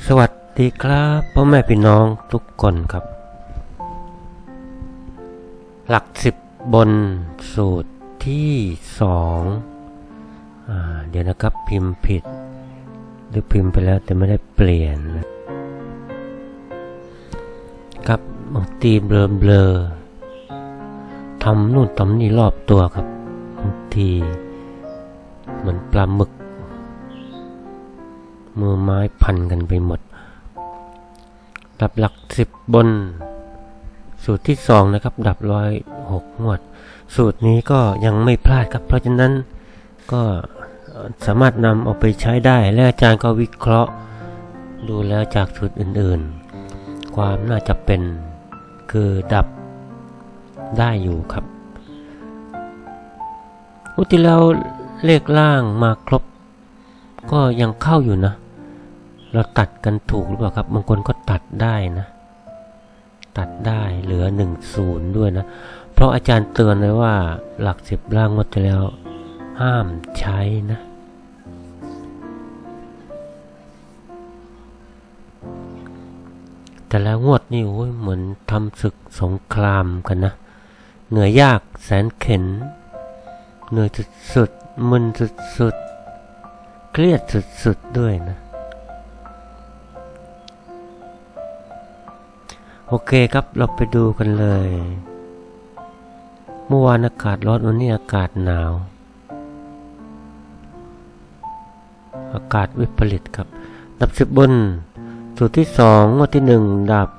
วัสดีครับพ่อแม่พี่น้องทุกคนครับหลัก10บนสูตรที่2เดี๋ยวนะครับพิมพ์ผิดหรือพิมพ์ไปแล้วแต่ไม่ได้เปลี่ยนครับบางทีเบลอทำนู่นทำนี่รอบตัวครับบางทีเหมือนปลาหมึกมือไม้พันกันไปหมดดับหลัก10บนสูตรที่2นะครับดับ106งวดสูตรนี้ก็ยังไม่พลาดครับเพราะฉะนั้นก็สามารถนำเอาไปใช้ได้และอาจารย์ก็วิเคราะห์ดูแล้วจากสูตรอื่นๆความน่าจะเป็นคือดับได้อยู่ครับอุติแล้วเลขล่างมาครบก็ยังเข้าอยู่นะเราตัดกันถูกหรือเปล่าครับบางคนก็ตัดได้นะตัดได้เหลือ10ด้วยนะเพราะอาจารย์เตือนไว้ว่าหลัก10ล่างงวดที่แล้วห้ามใช้นะแต่แล้วงวดนี่โอ้ยเหมือนทำศึกสงครามกันนะเหนื่อยยากแสนเข็ญเหนื่อยสุดๆมึนสุดๆเครียดสุดๆด้วยนะโอเคครับเราไปดูกันเลยเมื่อวานอากาศร้อนวันนี้อากาศหนาวอากาศวิปริตครับดับ10บนสูตรที่2งวดที่1ดับ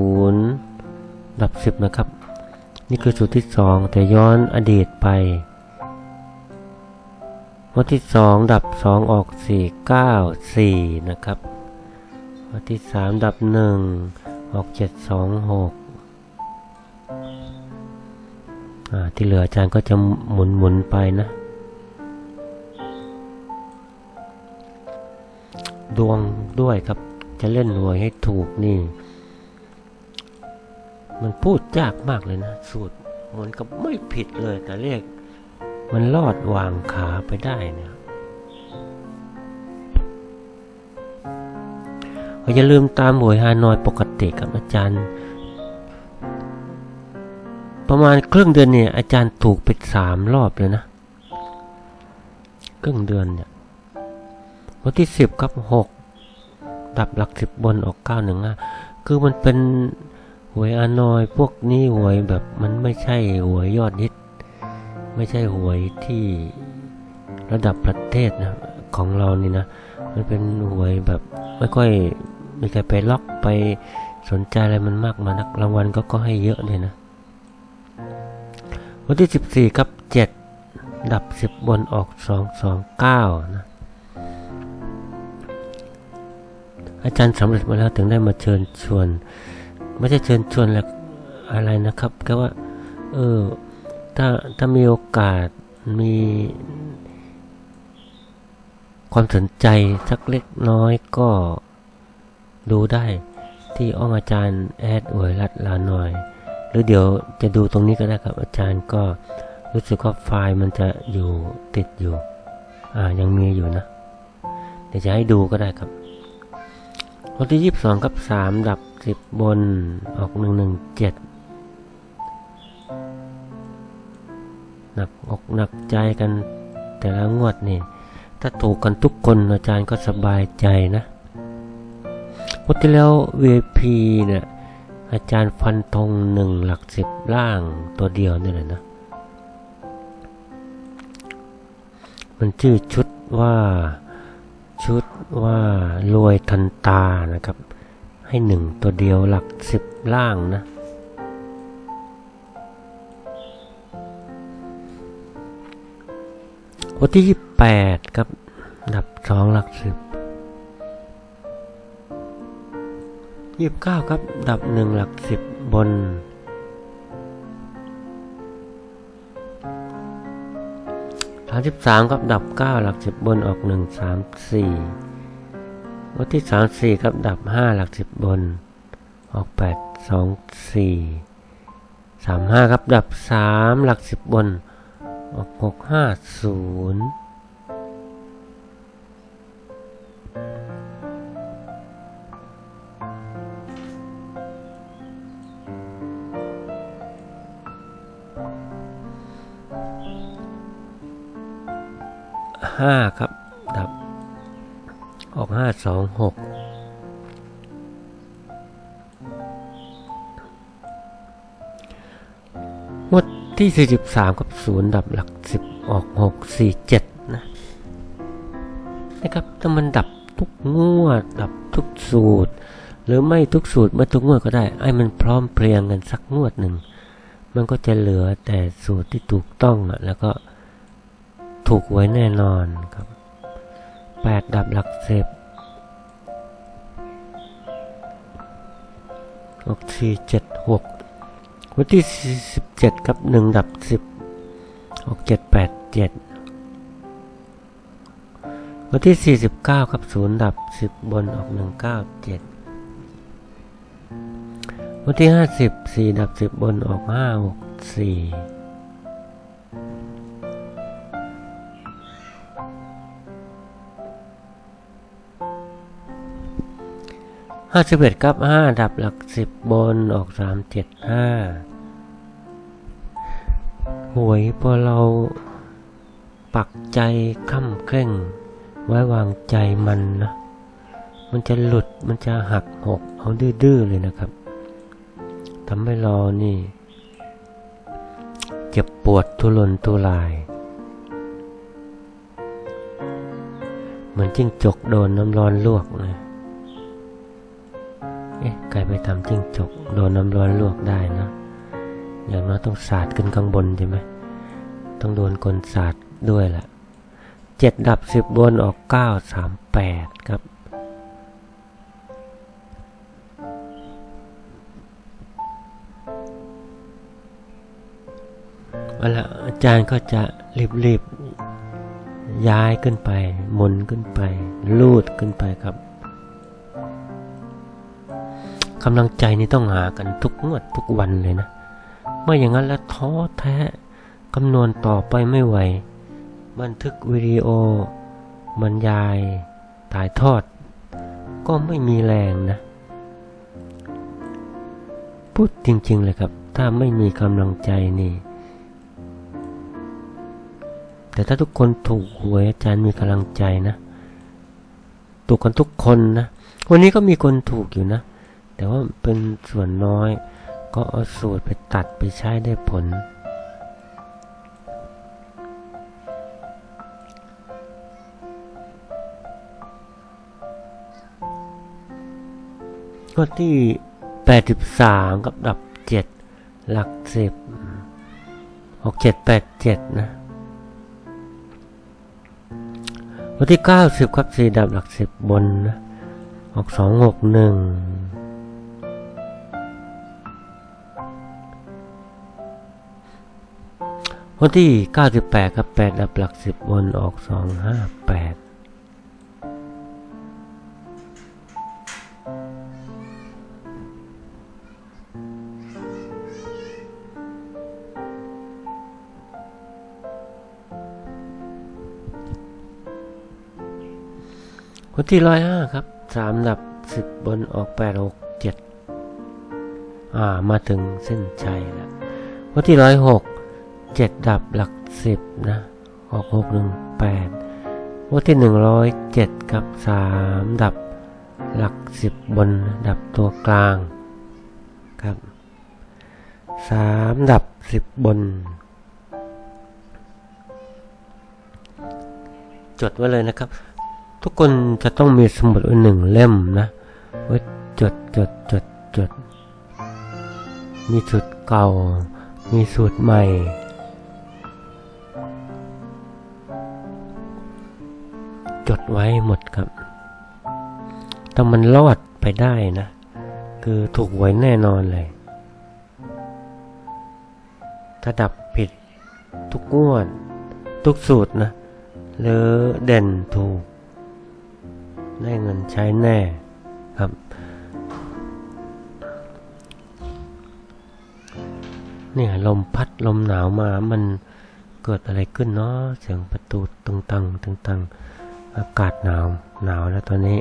0ดับ10นะครับนี่คือสูตรที่2แต่ย้อนอดีตไปงวดที่2ดับ2ออก4 9 4นะครับงวดที่3ดับ1ออก7 2 6ที่เหลืออาจารย์ก็จะหมุนไปนะดวงด้วยครับจะเล่นหวยให้ถูกนี่มันพูดยากมากเลยนะสูตรมันก็ไม่ผิดเลยแต่เลขมันลอดวางขาไปได้เนี่ยอย่าลืมตามหวยฮานอยปกติครับอาจารย์ประมาณครึ่งเดือนเนี่ยอาจารย์ถูกไป3รอบเลยนะครึ่งเดือนเนี่ยวันที่10ครับ6ดับหลัก10บนออก915คือมันเป็นหวยฮานอยพวกนี้หวยแบบมันไม่ใช่หวยยอดฮิตไม่ใช่หวยที่ระดับประเทศนะของเรานี่นะมันเป็นหวยแบบไม่ค่อยมีใครไปล็อกไปสนใจอะไรมันมากมานักรางวัลก็ให้เยอะเลยนะวันที่14ครับ7ดับ10บนออก229นะอาจารย์สำเร็จมาแล้วถึงได้มาเชิญชวนไม่ใช่เชิญชวนอะไรนะครับก็ว่าถ้ามีโอกาสมีความสนใจสักเล็กน้อยก็ดูได้ที่อาจารย์แอดอวยรัดลาหน่อยหรือเดี๋ยวจะดูตรงนี้ก็ได้ครับอาจารย์ก็รู้สึกว่าไฟล์มันจะอยู่ติดอยู่ยังมีอยู่นะเดี๋ยวจะให้ดูก็ได้ครับวันที่22ครับ3ดับ10บนออก117หนักอกหนักใจกันแต่ละงวดนี่ถ้าถูกกันทุกคนอาจารย์ก็สบายใจนะวันที่แล้ว VIP เนี่ยอาจารย์ฟันธง1หลัก10ล่างตัวเดียวนี่แหละนะมันชื่อชุดว่ารวยทันตานะครับให้1ตัวเดียวหลัก10ล่างนะวันที่28ครับดับ2หลัก10 29ครับดับ1หลัก10บน33ครับดับ9หลัก10บนออก1 3 4วันที่34ครับดับ5หลัก10บนออก8 2 4 35ครับดับ3หลัก10บนออก6 5 0 5ครับดับออก5 2 6งวดที่43กับ0ดับหลัก10ออก6 4 7นะครับถ้ามันดับทุกงวดดับทุกสูตรหรือไม่ทุกสูตรไม่ทุกงวดก็ได้ไอ้มันพร้อมเพรียงกันสักงวดหนึ่งมันก็จะเหลือแต่สูตรที่ถูกต้องแล้วก็ถูกไว้แน่นอนครับ8ดับหลัก10ออก4 7 6วันที่47ครับ1ดับ10ออก7 8 7วันที่49ครับ0ดับ10บนออก1 9 7วันที่50 4ดับ10บนออก5 6 451ครับ5ดับหลัก10บนออก3 7 5หวยพอเราปักใจค่ำเคร่งไว้วางใจมันนะมันจะหลุดมันจะหักหกเอาดื้อๆเลยนะครับทำให้เรานี่เจ็บปวดทุรนทุรายเหมือนจิ้งจกโดนน้ำร้อนลวกนะใครไปทำจิ้งจกโดนน้ำร้อนลวกได้นะอย่างน้อยต้องสาดขึ้นข้างบนใช่ไหมต้องโดนคนสาดด้วยแหละ7ดับ10บนออก9 3 8ครับเอาละอาจารย์ก็จะรีบย้ายขึ้นไปหมุนขึ้นไปลูดขึ้นไปครับกำลังใจนี่ต้องหากันทุกงวดทุกวันเลยนะไม่อย่างนั้นแล้วท้อแท้คำนวณต่อไปไม่ไหวบันทึกวิดีโอบรรยายถ่ายทอดก็ไม่มีแรงนะพูดจริงๆเลยครับถ้าไม่มีกำลังใจนี่แต่ถ้าทุกคนถูกหวยอาจารย์มีกำลังใจนะถูกกันทุกคนนะวันนี้ก็มีคนถูกอยู่นะแต่ว่าเป็นส่วนน้อยก็เอาสูตรไปตัดไปใช้ได้ผลก็ที่83กับดับ7หลัก10ออก7 8 7นะวันที่90ครับ4ดับหลัก10บนนะออก2 6 1วันที่98ครับ8ดับหลัก10บนออก2 5 8วันที่105ครับ3ดับ10บนออก8 6 7มาถึงเส้นชัยแล้ววันที่106 7ดับหลัก10นะออก6 1 8วันที่107ครับ3ดับหลัก10บนดับตัวกลางครับ3ดับ10บนจดไว้เลยนะครับทุกคนจะต้องมีสมุด1 เล่มนะไว้จดมีสูตรเก่ามีสูตรใหม่จดไว้หมดครับถ้ามันรอดไปได้นะคือถูกหวยแน่นอนเลยถ้าดับผิดทุกงวดทุกสูตรนะหรือเด่นถูกได้เงินใช้แน่ครับเนี่ยลมพัดลมหนาวมามันเกิดอะไรขึ้นเนาะเสียงประตูตึงตังอากาศหนาวแล้วตอนนี้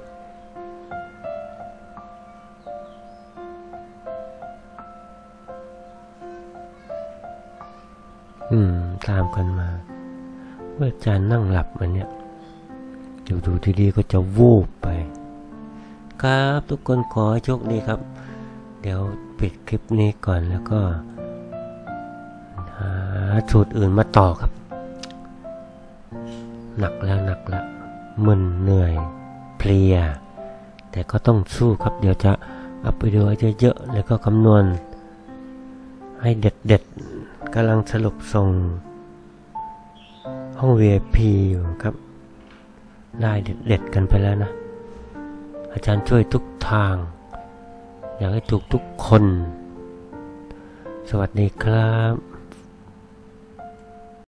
ตามกันมาเมื่ออาจารย์นั่งหลับมันเนี่ยดูดีๆก็จะวูบไปครับทุกคนขอให้โชคดีครับเดี๋ยวปิดคลิปนี้ก่อนแล้วก็หาสูตรอื่นมาต่อครับหนักแล้วมึนเหนื่อยเพลียแต่ก็ต้องสู้ครับเดี๋ยวจะอัพวิดีโอเยอะๆแล้วก็คำนวณให้เด็ดๆกำลังสรุปส่งห้อง VIP อยู่ครับได้เด็ดกันไปแล้วนะอาจารย์ช่วยทุกทางอยากให้ถูกทุกคนสวัสดีครับ